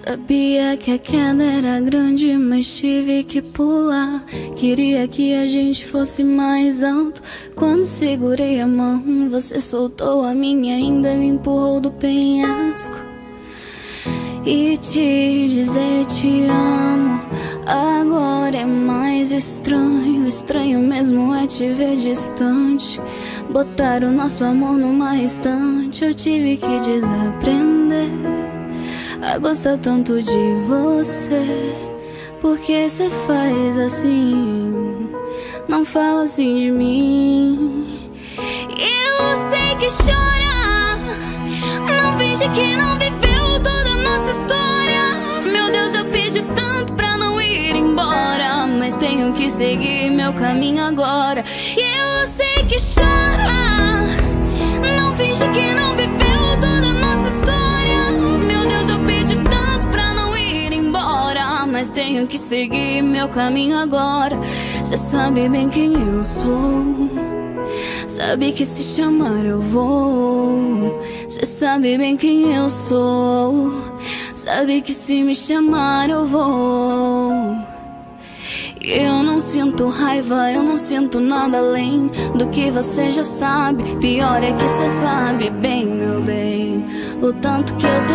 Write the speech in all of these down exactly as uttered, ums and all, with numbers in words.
Sabia que a queda era grande, mas tive que pular. Queria que a gente fosse mais alto. Quando segurei a mão, você soltou a minha e ainda me empurrou do penhasco. E te dizer te amo agora é mais estranho. Estranho mesmo é te ver distante. Botar o nosso amor numa estante. Eu tive que desaprender a gostar tanto de você. Por que cê faz assim? Não fala assim de mim. Eu sei que chora, não finge que não viveu toda a nossa história. Meu Deus, eu pedi tanto pra não ir embora, mas tenho que seguir meu caminho agora. E eu sei que chora, não finge que não viveu toda a nossa história. Meu Deus, eu pedi tanto pra não ir embora, mas tenho que seguir meu caminho agora. Cê sabe bem quem eu sou, sabe que se chamar eu vou. Cê sabe bem quem eu sou, sabe que se me chamar eu vou. Eu não sinto raiva, eu não sinto nada além do que você já sabe. Pior é que cê sabe bem, meu bem, o tanto que eu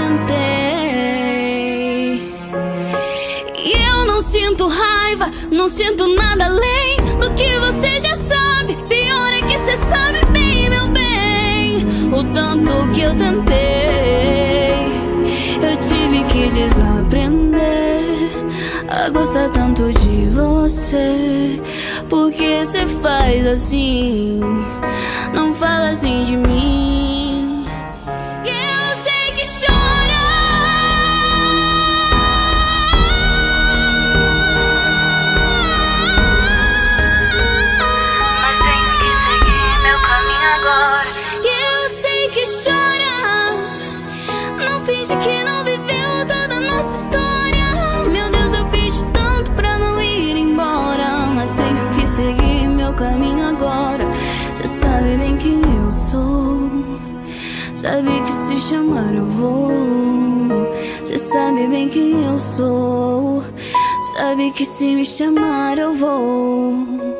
tentei. Eu não sinto raiva, não sinto nada além do que você já sabe. Pior é que cê sabe bem, meu bem, o tanto que eu tentei. Eu tive que desaprender a gostar tanto de você. Por que cê faz assim? Não fala assim de mim. Eu sei que chora, mas tenho que seguir meu caminho agora. eu sei que chora, não finge que não viveu toda a nossa história. Meu Deus, eu pedi tanto pra não ir embora, mas tenho que seguir meu caminho agora. Cê sabe bem quem eu sou, sabe que se chamar eu vou. Cê sabe bem quem eu sou, sabe que se me chamar eu vou.